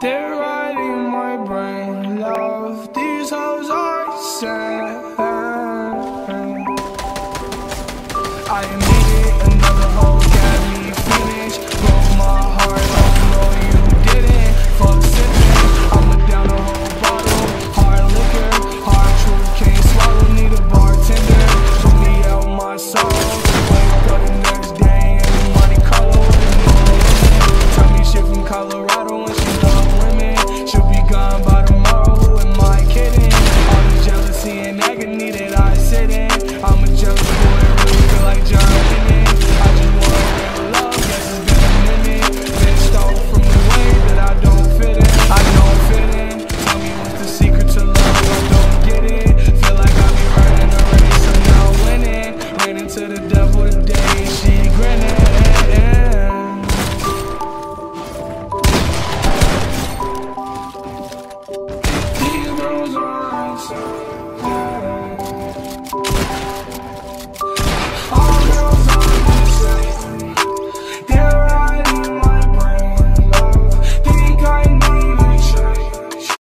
They're riding my brain, love. These hoes are sad. I admit it, another hoe got me finished. Broke my heart, oh no you didn't. Fuck sipping, I'ma down the whole bottle. Hard liquor, hard truth, can't swallow. Need a bartender, put me out my soul. Wake up the next day and money color. Tell me shit from Colorado and she love women. She'll be gone by tomorrow, who am I kidding? All the jealousy and agony that I sit in. I'm a jealous boy, really feel like John Lennon. I just want real love, guess it's been a minute. Pissed off from the way that I don't fit in. I don't fit in. Tell me what's the secret to love, I don't get it. Feel like I be running a race, I'm not winning. Ran into the devil today, she grinning. These girls are